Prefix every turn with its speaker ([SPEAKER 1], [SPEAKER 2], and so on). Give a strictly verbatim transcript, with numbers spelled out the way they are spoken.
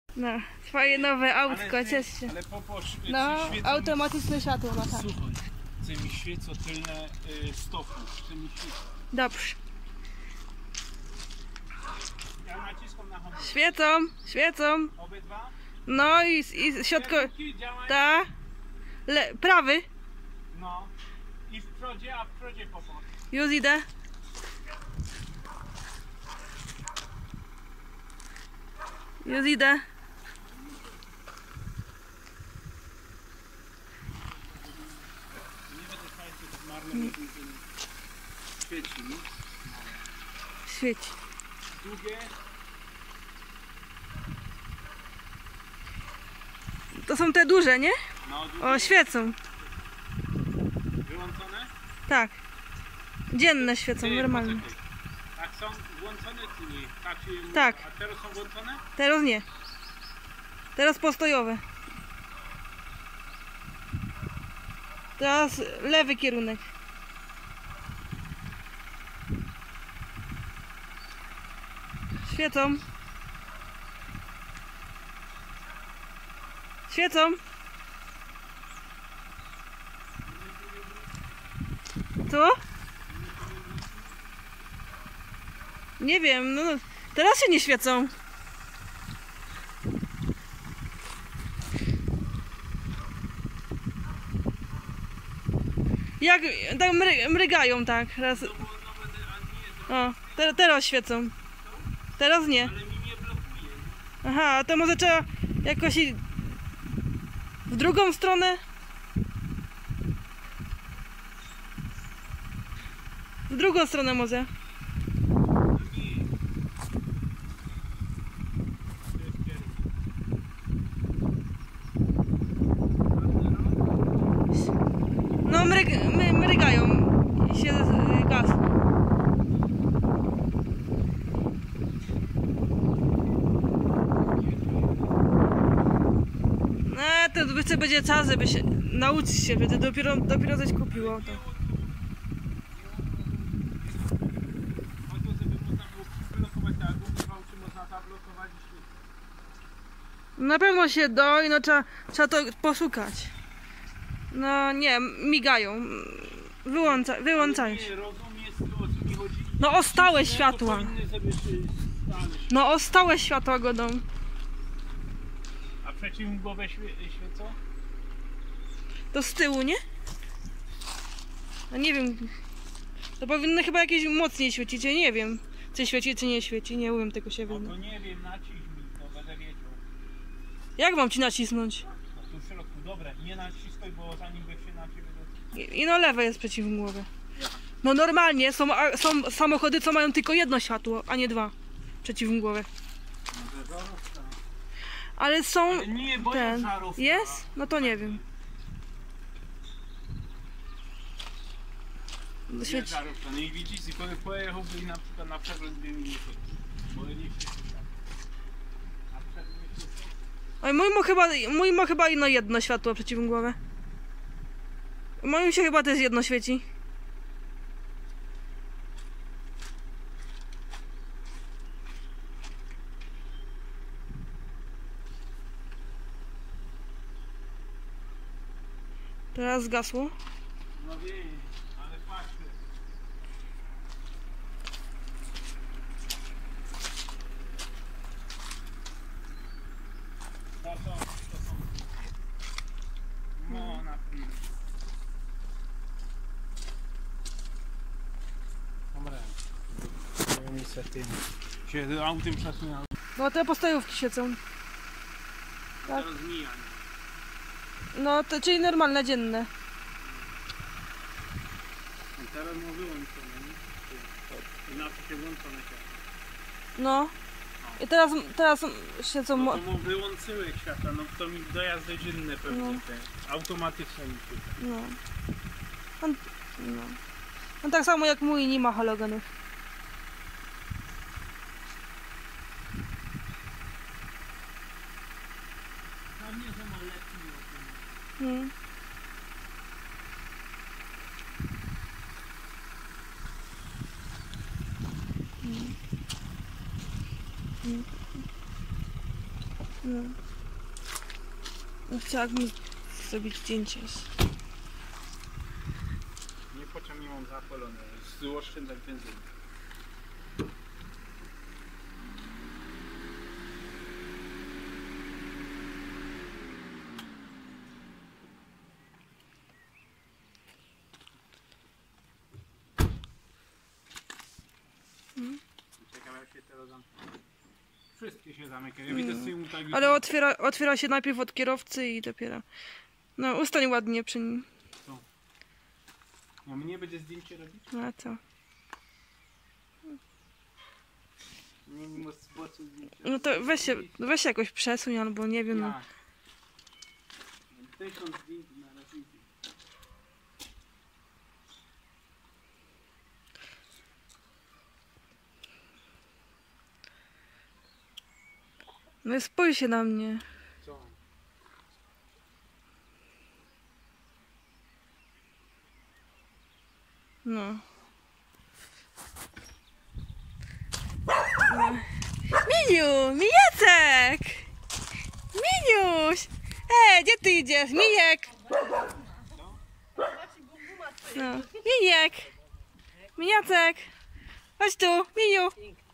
[SPEAKER 1] No, twoje nowe autko,
[SPEAKER 2] ale,
[SPEAKER 1] ciesz się.
[SPEAKER 2] Ale popatrz,
[SPEAKER 1] No, automatyczne światło ma tak.
[SPEAKER 2] Słuchaj, chce mi świecą tylne y, stopy, chce mi świecą.
[SPEAKER 1] Dobrze.
[SPEAKER 2] Ja naciskam na hamulec.
[SPEAKER 1] Świecą, świecą.
[SPEAKER 2] Obydwa?
[SPEAKER 1] No i, i środko...
[SPEAKER 2] Kierunki działają?
[SPEAKER 1] Ta. Le, prawy.
[SPEAKER 2] No. I w przodzie, a w przodzie popatrz.
[SPEAKER 1] Już idę. Już idę.
[SPEAKER 2] Nie będę fajnie marnym świeci, nic.
[SPEAKER 1] Świeci.
[SPEAKER 2] Drugie.
[SPEAKER 1] To są te duże, nie?
[SPEAKER 2] No, drugie.
[SPEAKER 1] O, świecą.
[SPEAKER 2] Wyłączone?
[SPEAKER 1] Tak. Dzienne świecą,
[SPEAKER 2] Ty,
[SPEAKER 1] normalnie.
[SPEAKER 2] poczekaj. Tak są włączone czy nie? Tak. Czy...
[SPEAKER 1] Tak.
[SPEAKER 2] A teraz są włączone?
[SPEAKER 1] Teraz nie. Teraz postojowe. Teraz lewy kierunek. Świecą. Świecą. Co? Nie wiem, no teraz się nie świecą. Jak tak mry, mrygają tak raz. O, te, teraz świecą. Teraz nie.
[SPEAKER 2] Ale mi nie blokuje.
[SPEAKER 1] Aha, to może trzeba jakoś i w drugą stronę. W drugą stronę może. No mryg, my, mrygają i się gasną. No to jeszcze będzie czas, żeby się nauczyć się, będzie dopiero, dopiero coś kupiło to.
[SPEAKER 2] Albo żeby można było blokować na albo czy można zablokować i świecić.
[SPEAKER 1] Na pewno się do i no trzeba, trzeba to poszukać. No nie, migają. Wyłącza, wyłączają się.
[SPEAKER 2] Nie rozumiesz, o co mi chodzi.
[SPEAKER 1] No o stałe światła.
[SPEAKER 2] Powinny sobie stale świecić.
[SPEAKER 1] No o stałe światła godą.
[SPEAKER 2] A przeciwgłowe świe świecą?
[SPEAKER 1] To z tyłu, nie? No nie wiem. To powinno chyba jakieś mocniej świecić, ja nie wiem. Czy świeci, czy nie świeci, nie umiem tego się
[SPEAKER 2] No to
[SPEAKER 1] wyznać.
[SPEAKER 2] nie wiem, naciś mi, to będę wiedział.
[SPEAKER 1] Jak mam ci nacisnąć?
[SPEAKER 2] No tu w środku, dobra, nie naciskaj, bo zanim by się na ciebie dotknął.
[SPEAKER 1] I, i no lewe jest przeciwgłowe. No normalnie są, a- są samochody, co mają tylko jedno światło, a nie dwa przeciwgłowe.
[SPEAKER 2] Może żarówka.
[SPEAKER 1] Ale są...
[SPEAKER 2] Ale nie, bo
[SPEAKER 1] ten.
[SPEAKER 2] jest żarówka.
[SPEAKER 1] Jest? No to nie wiem.
[SPEAKER 2] Jest
[SPEAKER 1] Świeci.
[SPEAKER 2] żarówka, no i widzisz, tylko pojechałby na przykład na przegląd by mi nie chodzi. Bo nie świeci tak. A przegląd nie świeci.
[SPEAKER 1] Oj, mój ma chyba, mój ma chyba inno jedno światło przeciwgłowe. Moim się chyba też jedno świeci. Teraz zgasło.
[SPEAKER 2] No wiem, ale patrzę. To są, to są. No na chwilę. Dobra. No niestety. Się autem przesunęło.
[SPEAKER 1] No te postojówki świecą. Tak.
[SPEAKER 2] Teraz mija.
[SPEAKER 1] No to czyli normalne, dzienne.
[SPEAKER 2] I teraz ma wyłączone, nie? Inaczej się włączone światło.
[SPEAKER 1] No. I teraz, teraz świecą...
[SPEAKER 2] No
[SPEAKER 1] mo-
[SPEAKER 2] to mu wyłączyły światła, no to mi dojazdy dzienne pewnie
[SPEAKER 1] No.
[SPEAKER 2] te. Automatyczne mi świecą.
[SPEAKER 1] No. On, no. On tak samo jak mój nie ma halogenów.
[SPEAKER 2] Tam nie są letni.
[SPEAKER 1] Hmm. No. No, chciałabym zrobić zdjęcie.
[SPEAKER 2] Nie pociąg nie mam zapalone, oszczędzać benzyny.
[SPEAKER 1] Mm.
[SPEAKER 2] Ciekawe jak się teraz zamknie. Wszystkie się zamykają. Ja widzę z tyłu tak.
[SPEAKER 1] Ale otwiera, otwiera się najpierw od kierowcy i dopiero. No, ustań ładnie przy nim.
[SPEAKER 2] Co? No mnie będzie zdjęcie robić?
[SPEAKER 1] No a co?
[SPEAKER 2] Nie mimo spocu zdjęcia.
[SPEAKER 1] No to weź się, weź się jakoś przesuń albo nie wiem. No.
[SPEAKER 2] Jak? Tysiąc zdjęć na razie.
[SPEAKER 1] No spójrz się na mnie.
[SPEAKER 2] Co?
[SPEAKER 1] No. No. Miniu! Mijacek! Miniuś! Ej, gdzie ty idziesz? Mijek! No. Miniek! Miniacek! Chodź tu, Miniu!